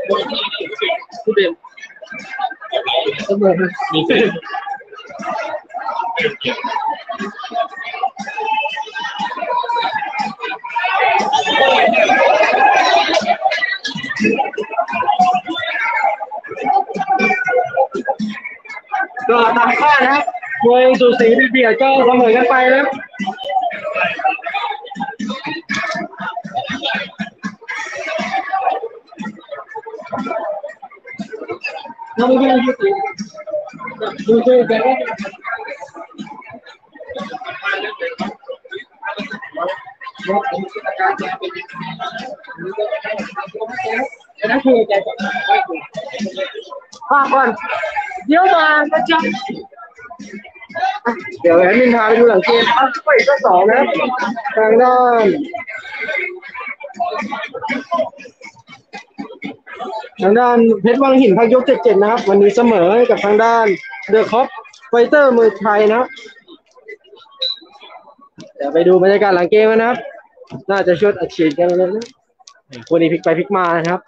ผู้เด่นเสมอมีเส้นก็ตามคาดนะครับมวยสูสีเบียดก็เสมอกันไปแล้วเราไม่ได้ยุติดูเจอกันนะคือใจฝากก่อนเดี๋ยวมาก็จะเดี๋ยวแอดมินพาไปดูหลังเกมไปก็สองนะทางด้านเพชรวังหินพักยก77นะครับวันนี้เสมอกับทางด้านเดอะคอปไฟเตอร์มือไทยนะเดี๋ยวไปดูบรรยากาศหลังเกมนะครับน่าจะชดอัดฉีดกันเลยนะวันนี้พลิกไปพลิกมานะครับ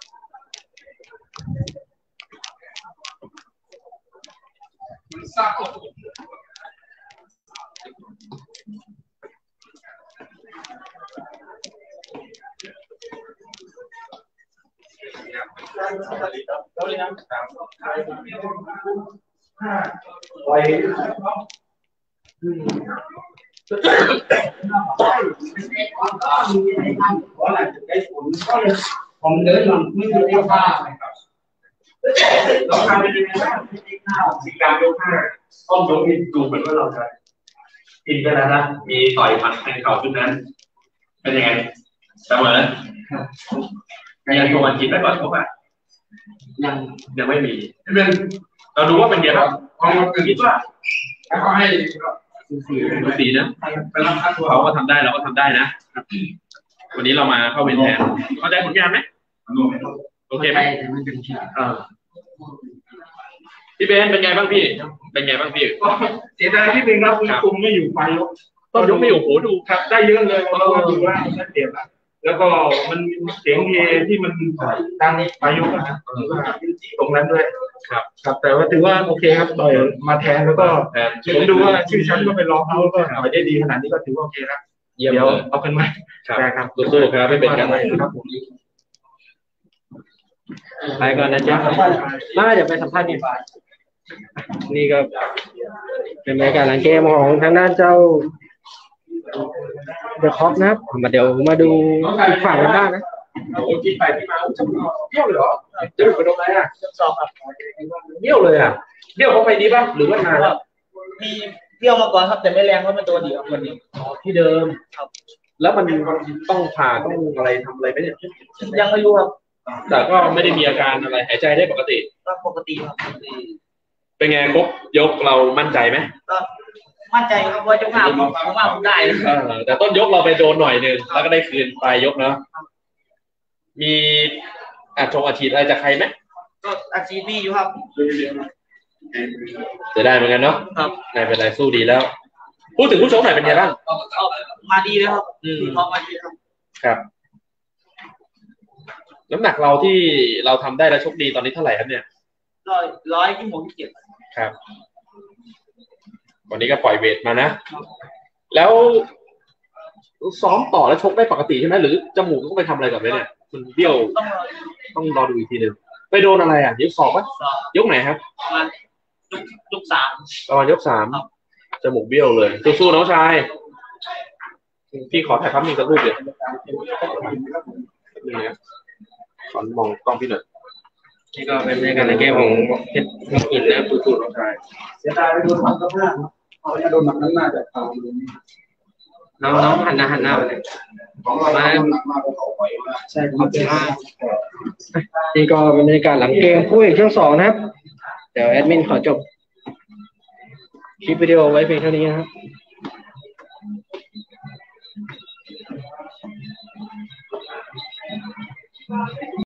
ผมเดินหลังไม่ได้ยกห้าครับเราทำเป็นยังไงบ้างมีการยกห้าต้นยกนี่ดูเหมือนว่าเราจะกินไปแล้วนะมีต่อยหมัดแทงเข่าขึ้นนั้นเป็นยังไงเสมอยังตัวมันกินไปก่อนเขาป่ะยังไม่มีเราดูว่าเป็นยังไงบ้างคิดว่าเขาให้สีนะเขาก็ทำได้เราก็ทำได้นะวันนี้เรามาเข้าเวรแทนเข้าใจผลงานไหมโอเคไหมพี่เบนเป็นไงบ้างพี่เป็นไงบ้างพี่เสียดายที่เป็นครับคุณคุมไม่อยู่ไปยกต้นยกไม่อยู่โหดูครับได้เยอะเลยเราดูว่าได้เปรียบแล้วก็มันเสียงเฮที่มันดังไปยกนะตรงนั้นด้วยครับแต่ว่าถือว่าโอเคครับต่อยมาแทนแล้วก็ผมดูว่าชื่อชั้นก็เป็นรองเขาก็ต่อยได้ดีขนาดนี้ก็ถือว่าโอเคครับเดี๋ยวเอาเป็นไหมครับสู้ๆครับไม่เป็นกันครับผมไปก่อนนะจ๊ะมาเดี๋ยวไปสัมภาษณ์นี่ก็เป็นบรรยากาศหลังเกมของทางด้านเจ้าเดอะคอปนะครับมาเดี๋ยวมาดูอีกฝั่งกันบ้างนะที่ไปที่มาเที่ยวเลยเหรอจะไปโดนอะไรอ่ะสอบครับเที่ยวเลยอ่ะเที่ยวเขาไปดีป่ะหรือว่าทางมีเที่ยวมาก่อนครับแต่ไม่แรงเพราะมันตัวเดียวคนนี้ที่เดิมครับแล้วมันต้องผ่าต้องอะไรทำอะไรไหมเนี่ยยังไม่รู้ครับแต่ก็ไม่ได้มีอาการอะไรหายใจได้ปกติก็ปกติครับเป็นไงครบยกเรามั่นใจไหมก็มั่นใจครับว่ายกหน้าผมว่าผมได้แต่ต้นยกเราไปโดนหน่อยนึงแล้วก็ได้คืนปลายยกเนาะมีอาชีพอะไรจากใครไหมก็อาชีพมีอยู่ครับจะได้เหมือนกันเนาะไม่เป็นไรสู้ดีแล้วพูดถึงผู้ชกหน่อยเป็นไงบ้างมาดีเลยครับเขามาดีครับน้ำหนักเราที่เราทำได้แล้วชกดีตอนนี้เท่าไหร่ครับเนี่ย 127 ครับวันนี้ก็ปล่อยเวทมานะแล้วซ้อมต่อแล้วชกได้ปกติใช่ไหมหรือจมูกต้องไปทำอะไรก่อนไหมเนี่ยมันเบี้ยวต้องรอดูอีกทีนึงไปโดนอะไรอ่ะยก2ป่ะยกไหนครับประมาณยก3 ประมาณยก3จมูกเบี้ยวเลยสู้ๆน้องชายพี่ขอถ่ายภาพนิ่งสักรูปเดียวนี่นะขอมองกล้องพี่หน่อยนี่ก็เป็นบรรยากาศในเกมของเพชรวังหินนะสู้ๆน้องชายเสียดายไปโดนหมัดกับหน้าเขาจะโดนหมัดนั้นหน้าจากทางน้องหันหน้าไปเลยมาใช่ครับนี่ก็เป็นบรรยากาศหลังเกมคู่เอกช่วง2นะครับเดี๋ยวแอดมินขอจบคลิปวิดีโอไว้เพียงเท่านี้นะครับ